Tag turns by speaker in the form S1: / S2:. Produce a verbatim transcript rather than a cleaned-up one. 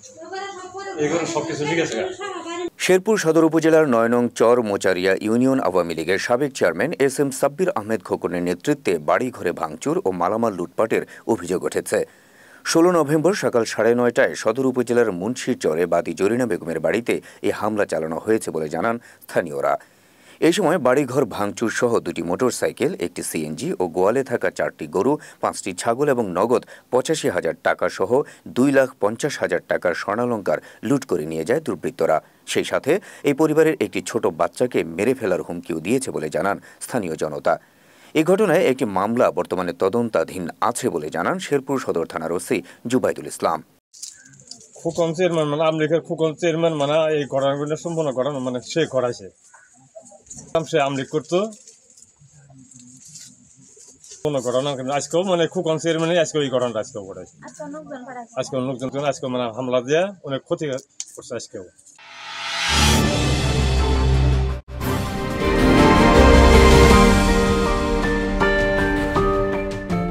S1: শেরপুর সদর উপজেলার নয় নং চর মোচারিয়া ইউনিয়ন আওয়ামী লীগের সাবেক chairman S M Sabbir Ahmed খোকনের নেতৃত্বে বাড়িঘরে ভাঙচুর ও মালামাল লুটপাটের অভিযোগ উঠেছে। ষোলো নভেম্বর সকাল সাড়ে নয়টায় সদর উপজেলার মুন্সির চরে বাদী জরিনা বেগমের বাড়িতে এই হামলা চালানো হয়েছে বলে জানান স্থানীয়রা। এই সময় বাড়িঘর ভাঙচুর সহ দুটি মোটরসাইকেল, একটি সিএনজি ও গোয়ালে থাকা চারটি গরু, পাঁচটি ছাগল এবং নগদ পঁচাশি হাজার টাকা সহ দুই লাখ পঞ্চাশ হাজার টাকার স্বর্ণালঙ্কার লুট করে নিয়ে যায় দুর্বৃত্তরা। সেই সাথে এই পরিবারের একটি ছোট বাচ্চাকে মেরে ফেলার হুমকিও দিয়েছে বলে জানান স্থানীয় জনতা। এই ঘটনায় একটি মামলা বর্তমানে তদন্তাধীন আছে বলে জানান শেরপুর সদর থানার ওসি জুবাইদুল ইসলাম।
S2: খোকন চেয়ারম্যান মানে আওয়ামী লীগের খোকন চেয়ারম্যান মানে এই ঘটনাগুলো সম্পূর্ণ ঘটনা মানে সে করাইছে, সে আওয়ামী লীগ করতো কোনো ঘটনা আজকেও মানে খোকন চেয়ারম্যান আজকে ওই ঘটনাটা আজকেও ঘটাইছে। আজকে লোকজন আজকে মানে হামলা দিয়ে অনেক ক্ষতি করছে আজকেও।